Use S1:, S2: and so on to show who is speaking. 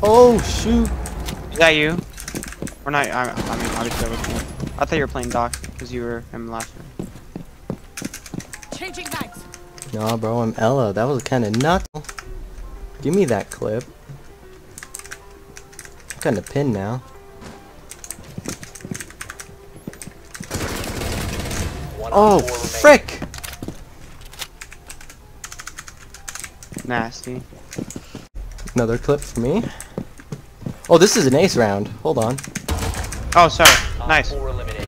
S1: Oh shoot!
S2: Is that you? Or not? I mean, obviously, I was. I thought you were playing Doc because you were him last room.
S3: Changing mags.
S1: Nah, bro, I'm Ella. That was kind of nuts. Give me that clip. I'm kind of pinned now. Oh frick!
S2: Nasty.
S1: Another clip for me. Oh, this is an ace round. Hold on.
S2: Oh, sorry. Nice.